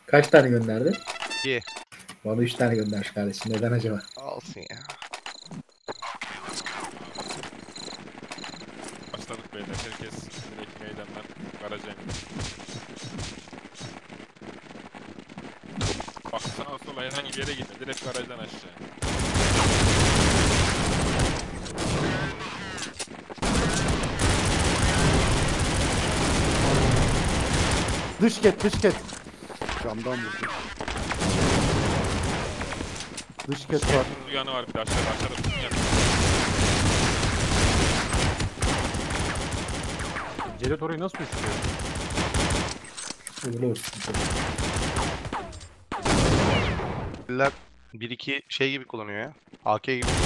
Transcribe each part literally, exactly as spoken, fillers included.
Kaç tane gönderdi? İyi. Bana üç tane göndermiş kardeşim. Neden acaba? Alsın ya. Başladık beyler. Herkes direkt meydandan garaja indi. Bak sağa sola herhangi bir yere gitme. Direkt garajdan aşağı. Dış ket, dış ket. Camdan vurdu. Dış ket var. Şerif'in uyanı var bir de aşağıda. Aşağıda tutun yakın. Celet orayı nasıl düşürüyor? Öyle olsun. Eller bir iki şey gibi kullanıyor ya. A K gibi.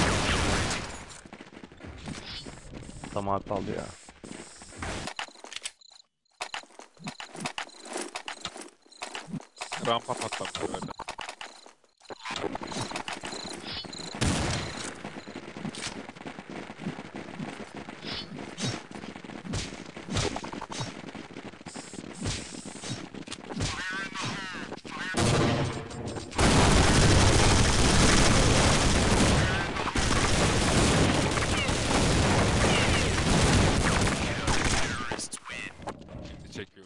Tamam abi aldı ya. Rampa patlamış orada. Şimdi çekiyor.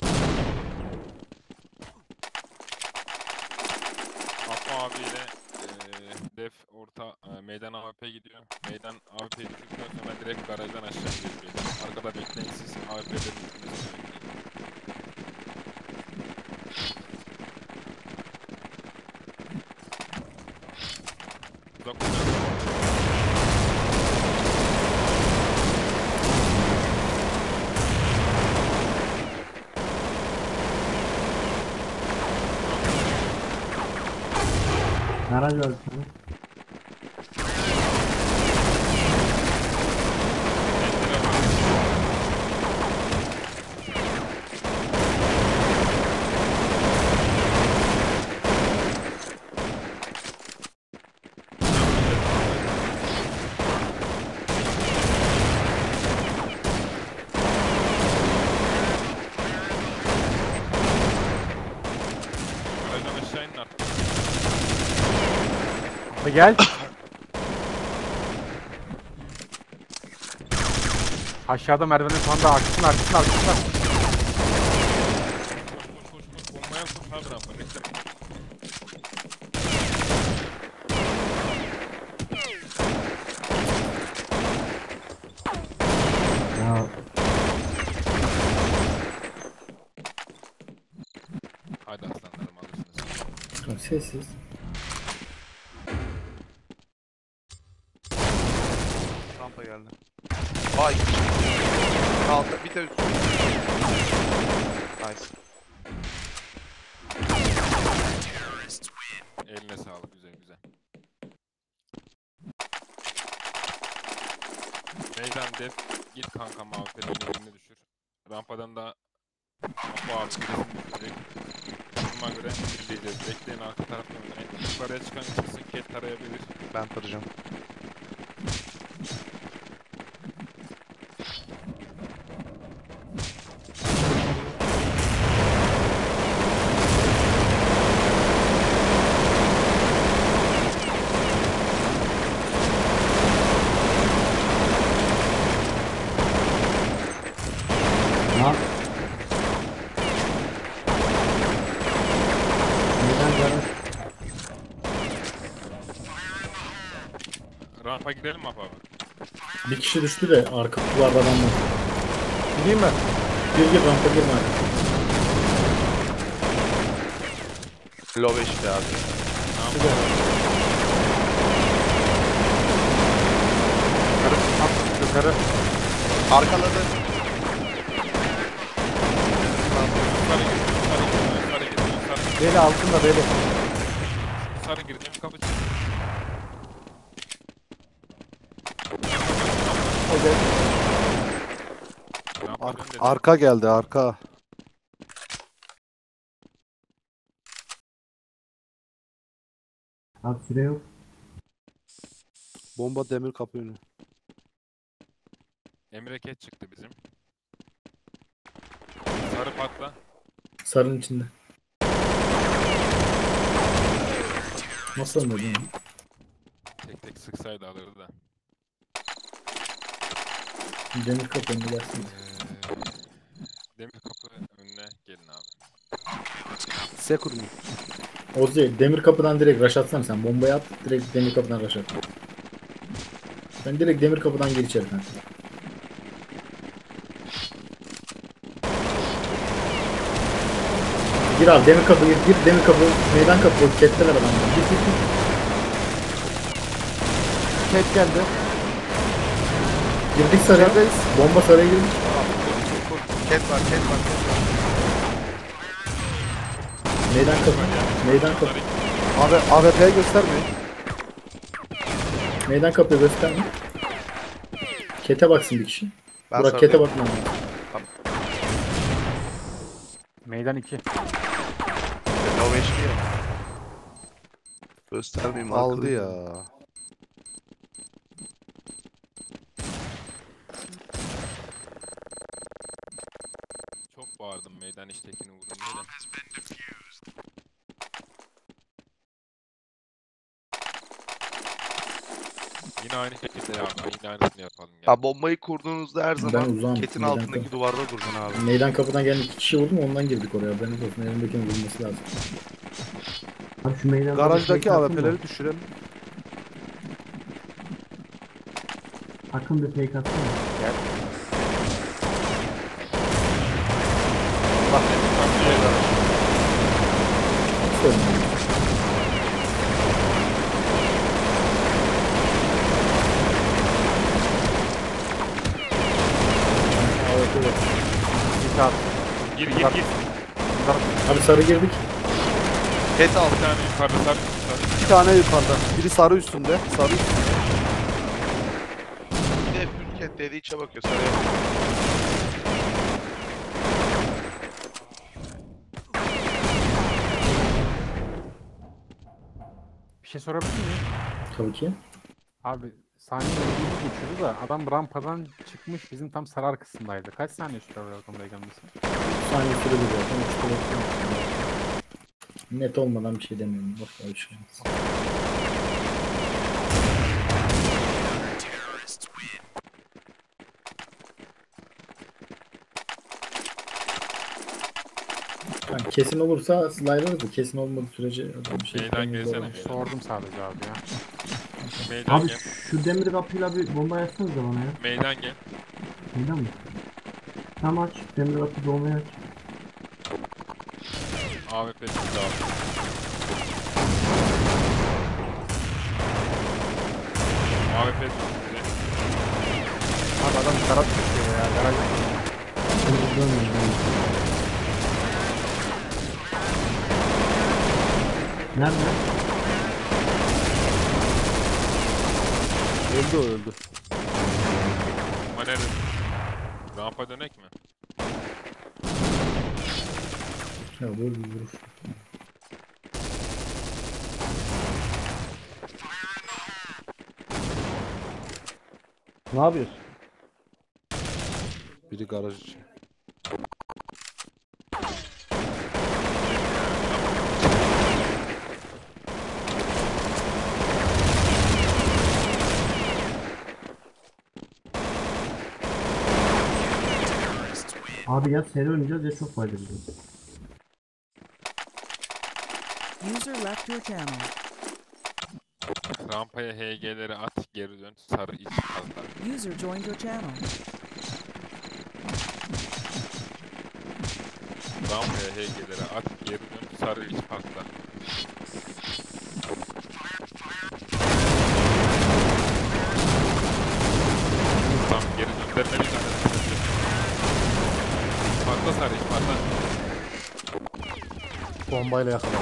Apo abiyle eee def orta eee, meydan A W P gidiyor. Meydan A W P'yi düşürdükten sonra direkt garajdan aşağı ineceğiz beyler. Arkada bekleyin siz A W P'leri düşürmesini bekleyin. Uzak uzak. Garaj var bir tane. Pencere var. Garajdan aşağı inin artık. Abi gel. Aşağıda merdivenin sağında arkasına arkasına arkasına. Koş koş koş koş. Bombaya koş abi rampa. Bekle. Ya Hadi aslanlarım alırsınız. Çok sessiz. Rampa geldi. Ay. Altta bir de üst. Nice. Eline sağlık güzel güzel. Meydan def git kanka maviflerin elini düşür. Rampadan da Apo abi birisini düşürecek. Duruma göre izleyeceğiz. Bekleyin arka taraftan oynayın. Yukarıya çıkan çıksın ket tarayabilir. Ben tarayacağım. lan. Neden garaj? Rampa gidelim mi Apo abi? Bir kişi düştü de arka kutularda adam var. Gideyim mi? Gir gir rampa girme abi. Low işte abi. Yukarı at yukarı. Arkaladı. Sarı gir, sarı gir, sarı gir, sarı gir. Deli altında deli. Sarı gir, demin kapı çık. Rampa Ar- dön dedi. arka geldi, arka. Abi süre yok. Bomba demir kapı önü. Emre Ket çıktı bizim. Sarı patla. Sarının içinde. Nasıl ölmedin ya? Tek tek sıksaydı alırdı da. Demir kapı önüne gelsin. Ee, demir kapı önüne gelin abi. Sekur mu? Ozi demir kapıdan direkt rush atsana sen. Bombayı at direkt demir kapıdan rush at. Sen direkt demir kapıdan gir içeri kanka. Gir abi demir kapı gir, gir demir kapı, meydan kapı, ketteler adamlar. Gir gir gir. Ket geldi. Girdik sarıya. İçerideyiz. Bomba sarıya girdik. Ket var, ket var, ket var. Meydan kapı, meydan kapı. Bunlar Abi A W P'yi göstermeyin. Meydan kapıyı gösterme. Kete baksın bir kişi. Ben Burak sarılayım. kete bakmam lazım. Meydan iki. No beş mi ya? Göstermeyeyim. Aldı arkadayım. ya. çok bağırdım meydan iştekini vurdum diye de. Yine aynı şekilde ya. Yine aynısını yapalım ya. Ha, bombayı kurduğunuzda her Ben zaman uzağım. ketin Meydan altındaki kapı. duvarda duracaksın abi. Meydan kapıdan gelen iki kişi vurdum ondan girdik oraya. Ben olsun elimdekinin vurulması lazım. Abi şu meydanda Garajdaki bir şey A atın W da. P'leri düşürelim. Akın bir fake atsana. Bak demir kapıya Söyle. İki at. gir gir gir. Abi sarı girdik. Ket al. Bir tane yukarıda sar. sar. İki tane yukarıda. Biri sarı üstünde. Sarı üstünde. Bir de full ket dediği içe bakıyor sarıya. Bir şey sorabilir miyim? Tabii ki. Abi saniye yedi geçiyordu da adam rampadan çıkmış bizim tam sarı arkasındaydı. Kaç saniye sürer rakamda gelmesi? üç saniye sürede zaten. üç saniye. Net olmadan bir şey demiyorum. Boş ver bir şey olmaz. Yani kesin olursa slider'ı da kesin olmadığı sürece bir şey Meydan yapmamız gelsene. zor. Sordum sadece abi ya. Meydan Abi gel. şu demir kapıyla bir bomba yapsanıza bana ya. Meydan gel. Neden mi? Tamam aç. Demir kapı bombayı aç. A W P çıktı abi. A W P çıktı. Abi adam karat çıkıyor ya. Garaj. Şimdi dönmüyor. Nerede? Öldü o öldü. Ama nerede? Rampa dönek mi? Ya vur vur. Ne yapıyorsun? Biri garaj içi. Abi ya seri oynayacağız ya çok faydalı. User left your channel. Rampaya H G'leri at, geri dön, sarı iç kalkar. User joined your channel. Rampaya H G'leri at, geri dön, sarı iç patlar. Tamam, geri döndürmeliyiz anasını. Patla sarı iç patla. Bombayla yakaladı.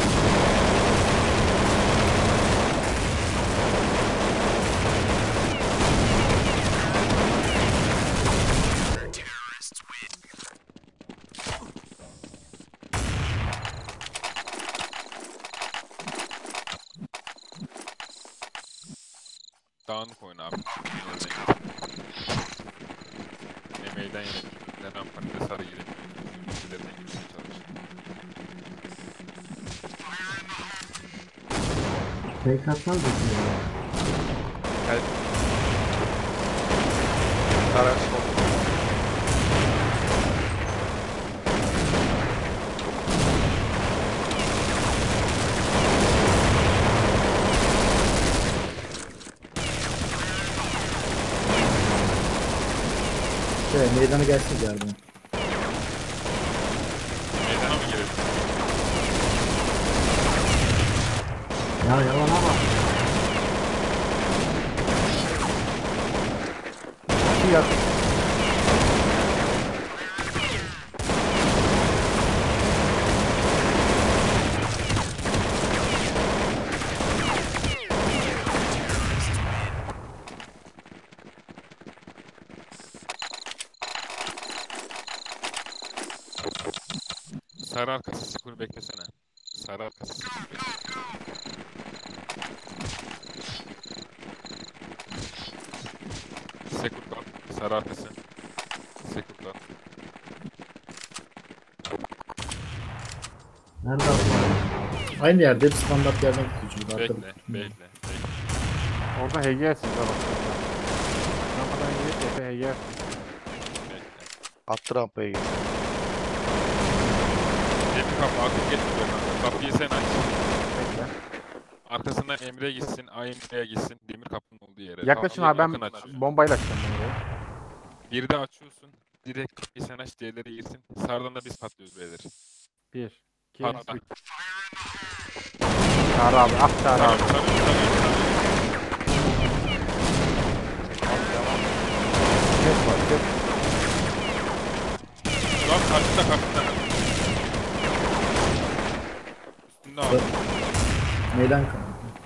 Dağınık oyna abi. Emeğden yine ne rampanı da sarı gidelim. Üzerine gitmeye çalış. Fake atmaz mı? Karar sol. Şey, meydana gelsin yardıma. Meydana mı girelim? Ya yalana bak. İki yak. Sarı arkası sıfır beklesene. Sarı arkası sıfır bekle. Sekurdan. Sarı arkası. Sekurdan. Nerede atma? Aynı yerde hep standart yerden gidiyor çocuk. Bekle, Arkada. bekle, bekle. Orada H G S'iniz bak. Rampadan girip Efe H G S. bekle. Attı rampaya git. Demir kapı artık geçmiyor kanka. Kapıyı sen aç. Bekle. Arkasından Emre gitsin, A Emre'ye gitsin. Demir kapının olduğu yere. Yaklaşın Kapıyı abi ben Akın açıyor. bombayla açacağım ben orayı. Bir de açıyorsun. Direkt kapıyı sen aç, diğerleri girsin. Sağdan da biz patlıyoruz beyler. Bir, iki, Arada. üç. Çağrı abi, ah Çağrı abi. Sarı, sarı, sarı, Ket var ket. sarı. Lan karşıda, karşıda. Üstünde abi. Meydan kaldı.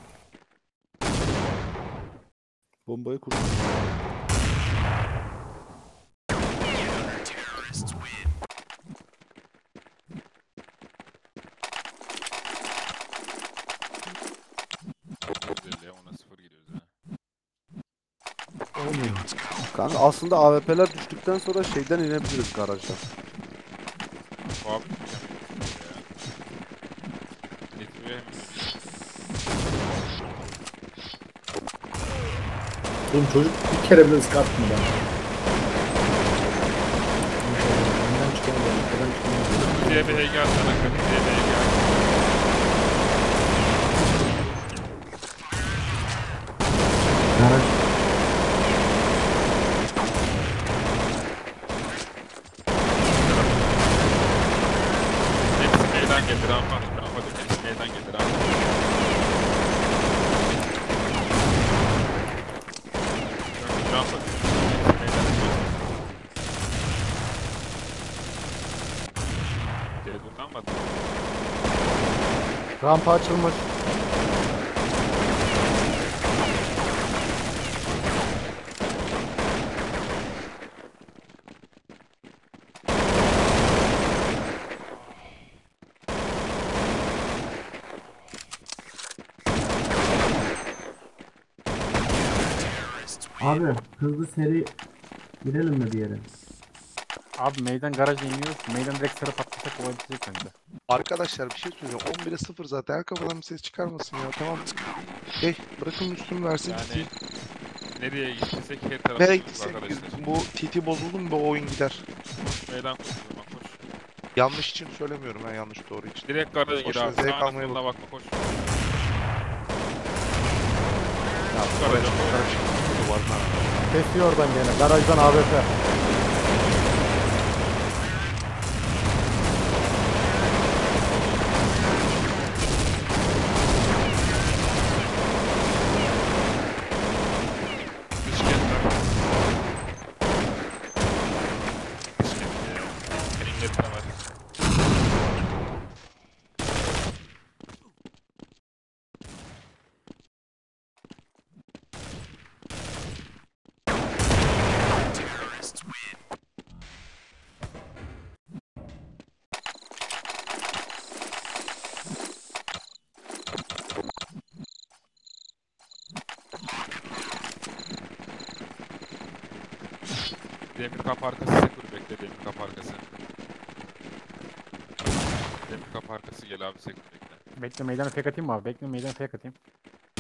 Bombayı kur. Güzel ya, ona sıfır gidiyoruz ha. Olmuyor. Kanka aslında A W P'ler düştükten sonra şeyden inebiliriz garajdan. Bu abi mükemmel ya. Nitro'ya hemen Oğlum çocuk bir kere bile ıskatmıyor bana. Önden çıkamıyor. Arkadan çıkamıyor. Diye bir heykel sana kadın diye bir heykel. Garaj. Hepsi meydan gelir ama. Rampa dön. Hepsi meydan gelir ama. Döndüm rampa dön. Hepsi meydan gelir. Diye durlanmadı. Rampa açılmış. Abi hızlı seri girelim mi bir yere? Abi meydan garaja iniyoruz. Meydan direkt sarı patlasak olabilecek bence. Arkadaşlar bir şey söyleyeceğim. on bire sıfır zaten. Her kafadan bir ses çıkarmasın ya. Tamam. Hey bırakın üstümü versin. Yani gideyim. nereye gitsek her tarafı Nereye bozuldu gitsek arkadaşlar. bu T T bozuldu mu bu oyun gider. Koş meydan koş o zaman koş. Yanlış için söylemiyorum ben yanlış doğru için. Direkt garaja gir Koş, abi. zevk Sağına almaya soluna bakma koş. Ya Garaja oraya koş. kadar çıktı duvardan. Kesiyor oradan gene. Garajdan A W P. Dış getler. Dış getler. Benim getler var. Demir kapı arkası sekur bekle demir kapı arkası. Demir kapı arkası gel abi sekur bekle. Bekle meydana fake atayım mı abi? Bekle meydana fake atayım.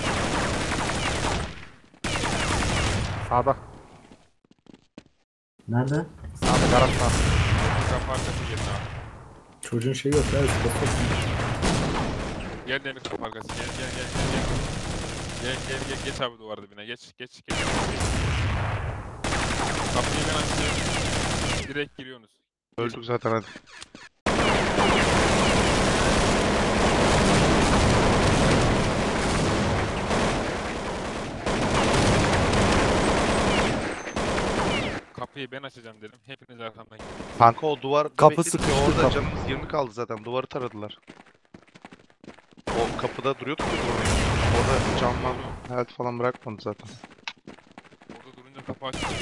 Sağda. Nerede? Sağda garaj sağ. Kapı arkası gelin abi. Çocuğun şeyi yok ya. Sıkıntı yok. Gel demir kapı arkası. Gel gel gel gel gel. Gel gel gel geç abi duvar dibine. Geç geç geç. Kapıyı ben açıyorum. Direkt giriyorsunuz. Öldük zaten hadi. Kapıyı ben açacağım dedim. Hepiniz arkamdan gelin. Kanka o duvar Kapı bekledik ya, sıkıştı, orada kapı. canımız yirmi kaldı zaten. Duvarı taradılar. O kapıda duruyorduk ya duvarı. Orada camlar hayat falan bırakmadı zaten. Orada durunca kapı açılıyor.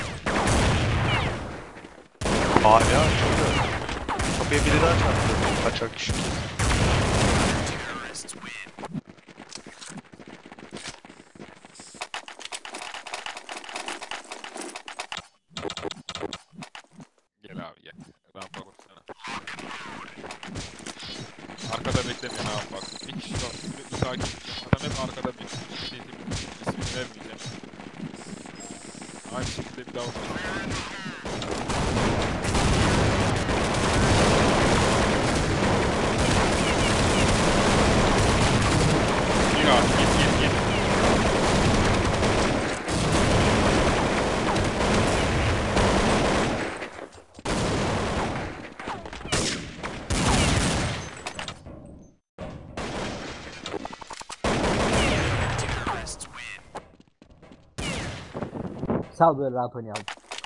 Hala açıldı. Kapıya biri daha çarptı. Kaçak kişi. Gel abi gel. Rampa koşsana. Arkada beklemeyin abi bak. Bir kişi var. Sürekli takip edeceğim. Adam hep arkada bekliyor. Hiç değil. İsmini vermeyeceğim. Aynı şekilde bir daha olacak. Gir abi git git git. Sal böyle rahat oynayalım.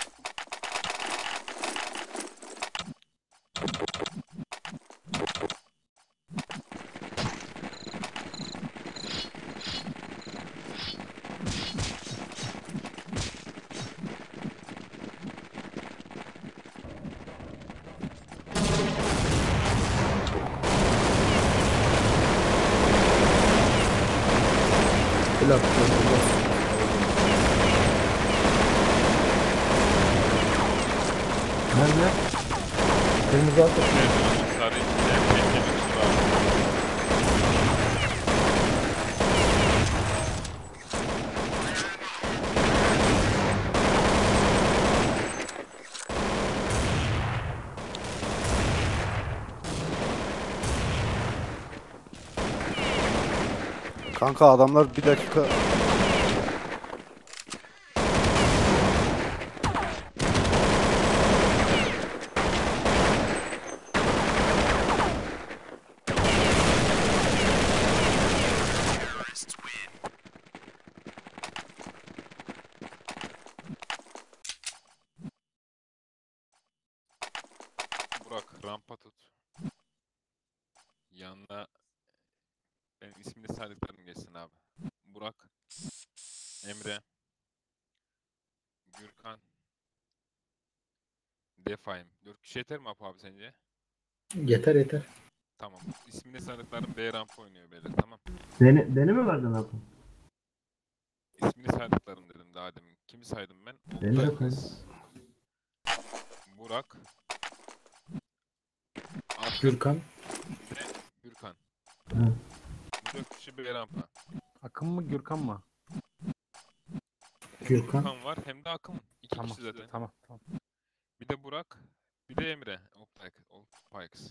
Plak. Nerede? Kırmızı altı. Sarı içinde beklemek için var. Kanka adamlar bir dakika Burak rampa tut. Yanına benim ismini saydıklarım geçsin abi. Burak, Emre, Gürkan, Defayım. Dört kişi yeter mi Apo abi sence? Yeter yeter. Tamam. İsmini saydıklarım B rampa oynuyor beyler tamam. Beni, beni mi verdin abi? İsmini saydıklarım dedim daha demin. Kimi saydım ben? Beni de Oktay koy. Kız, Burak, Akın Gürkan. ve Gürkan. Hı. Bu dört kişi B rampa. Akın mı Gürkan mı? Gürkan. Gürkan var hem de Akın. İki Tamam. kişi zaten. Tamam tamam. Bir de Burak, bir de Emre. Oktay Oktay Kız.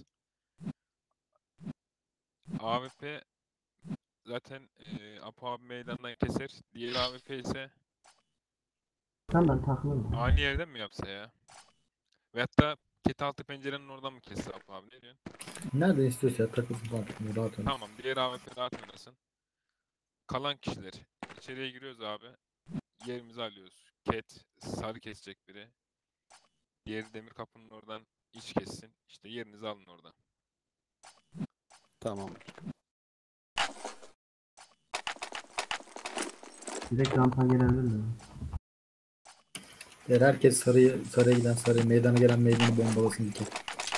A W P zaten e, Apo abi meydandan keser. Diğer A W P ise Tamam ben takılırım. aynı yerden mi yapsa ya? Veyahut da ket altı pencerenin oradan mı kesse Apo abi ne diyorsun? Nerede istiyorsa ya, takılsın falan. Rahat oynasın. Tamam diğer A W P rahat oynasın. Kalan kişiler. İçeriye giriyoruz abi. Yerimizi alıyoruz. Ket, sarı kesecek biri. Diğeri demir kapının oradan iç kessin. İşte yerinizi alın oradan. tamam. Direkt rampa gelebilir mi? Eğer herkes sarıya, sarıya giden sarıya, meydana gelen meydanı bombalasın ilk.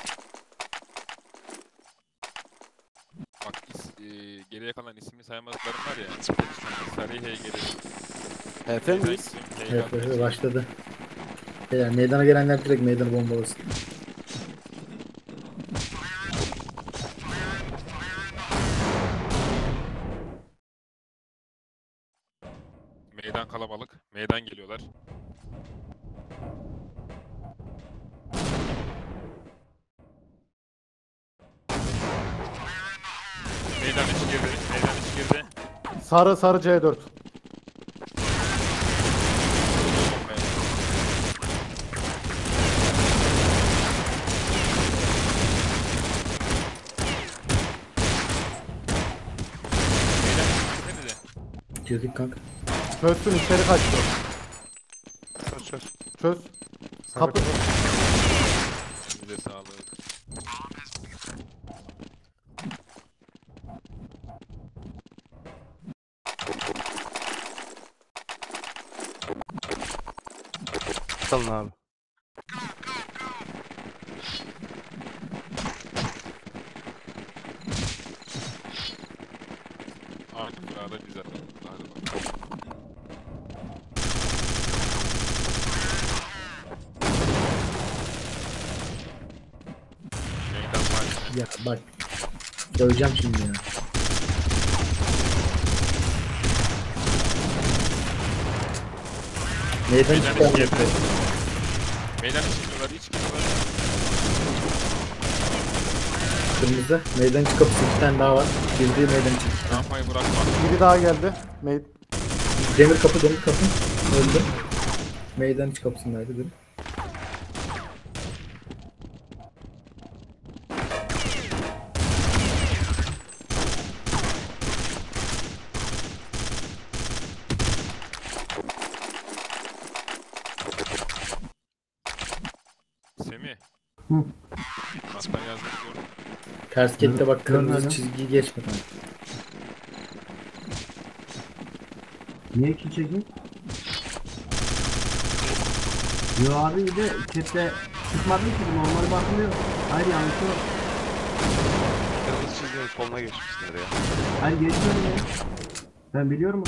Bak is, e, geriye kalan ismini saymadıklarım var ya. Sarı H G Efe miyiz? Evet, evet başladı. Eğer meydana gelenler direkt meydanı bombalasın. Meydan kalabalık. Meydan geliyorlar. Meydan içi girdi. Meydan içi girdi. Sarı sarı C dört. Meydan içi girsenize. Girdik kanka. Çözsün içeri kaçtı. Çöz çöz. Çöz. Kapı. Size sağlık. Salın abi. Artık sırada biz atalım. Hadi bakalım. Meydan var. Ya bak. Söyleyeceğim şimdi ya. Meydan Meydan çıkan içi yok. girdi. Meydan içi giriyorlar. İç giriyorlar. Kırmızı. Meydan çık kapısı iki tane daha var. Girdiği meydan çık. Rampayı bırakma. Biri daha geldi. Meyd Demir kapı demir kapı. Öldü. Meydan iç kapısındaydı biri. Semih. Hı. Aslan yazdığını gördüm. Ters kette bak kırmızı Görmedim. çizgiyi geçme kanka. Niye kill çekeyim? Yo abi bir de chatte çıkmadı ki bu normal bakmıyor. Hayır yanlış yok. Kırmızı çizginin soluna geçmişsindir ya. Hayır geçmiyorum ya. Ben biliyorum.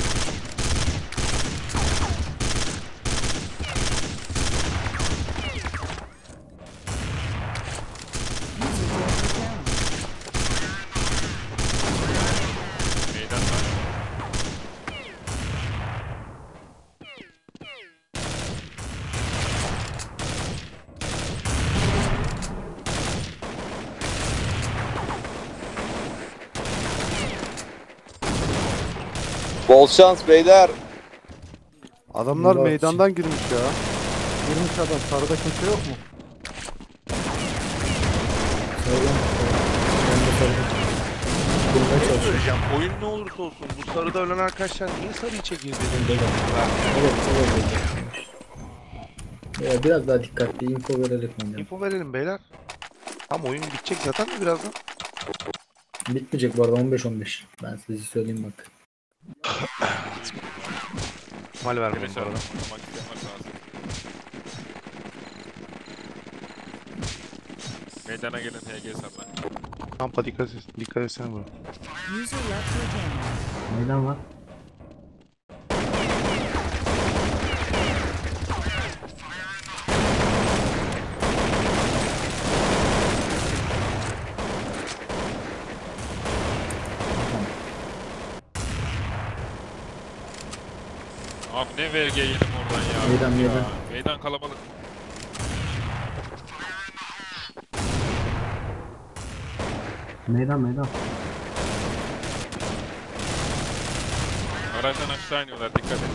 User joined your channel. Meydan var. Bol şans beyler. Adamlar Bak. meydandan girmiş ya. Girmiş adam. Sarıda kimse yok mu? Sağdan. Ben de sardım. Bulmaya Ne çalışıyorum. söyleyeceğim? Oyun ne olursa olsun bu sarıda ölen arkadaşlar niye sarıyı çekildi? Evet, evet. Ya biraz daha dikkatli info vererek oynayalım. İnfo verelim beyler. Tam oyun bitecek zaten de birazdan. Bitmeyecek bu arada on beş on beş. Ben size söyleyeyim bak. Mal vermeyin Güneş bu arada. aramak isteyen varsa alsın. Meydana gelin H G salla. Kampa dikkat et. Dikkat etsene bro. User left your channel. Meydan var. Abi ne V G yedim oradan ya. Meydan, Ya, meydan. Meydan kalabalık. Meydan meydan. Araçtan aşağı iniyorlar dikkat et.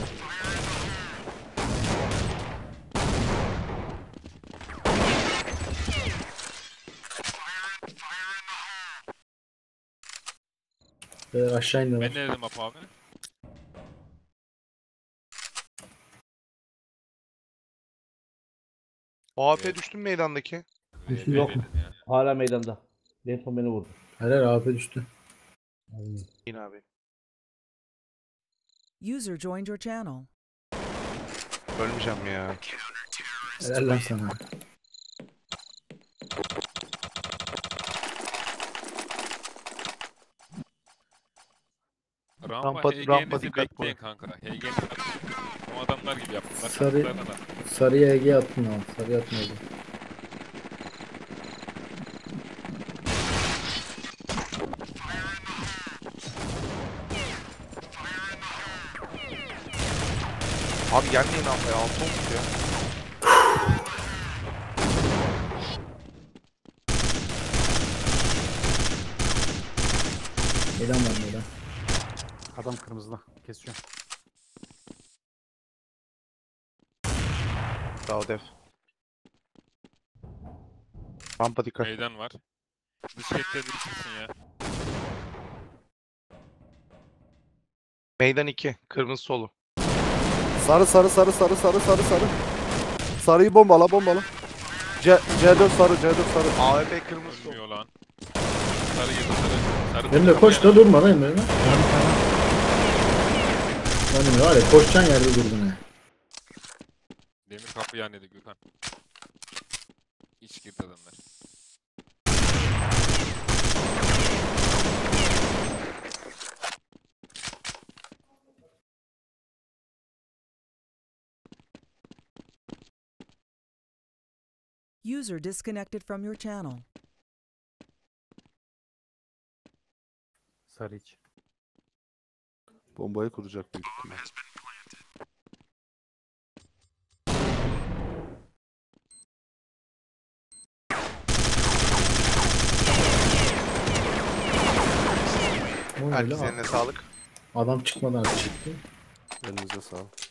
Böyle aşağı Ben iniyorlar. ne dedim Apo abi? O A P Evet. düştü mü meydandaki? Düştü, V G yok mu? dedin ya. Hala meydanda. En son beni vurdu. Her yer A P düştü. Yine abi. User joined your channel. Ölmeyeceğim ya. Helal lan sana. Rampa, Rampa- H G'nizi rampa dikkat bekleyin kanka. H G'nizi o adamlar gibi yaptılar. Sarı- Sarı... Da. Sarıya Ege attın abi. Sarıya attın Ege. Abi gelmeyin abi ya. Altı olmuş ya. Meydan var meydan. Adam kırmızıda. Kesiyor. Sağ ol def. Rampa dikkat. Meydan var. Dış kette biri çıksın ya. Meydan iki. Kırmızı solu. Sarı sarı sarı sarı sarı sarı sarı. Sarıyı bombala bombala. C C4 sarı C dört sarı. A W P kırmızı sol. Ölmüyor lan. Sarı girdi sarı. Sarı Emre tık koş kapıya. da durma lan Emre. Lan Emre var ya koşacaksın yerde durdun ha. Demir kapı yan dedi Gökhan. İç girdi adamlar. User disconnected from your channel. Sarı iç. Bombayı kuracak büyük ihtimal. O öyle Herkese ha. eline sağlık. Adam çıkmadan çıktı. Elinize sağlık.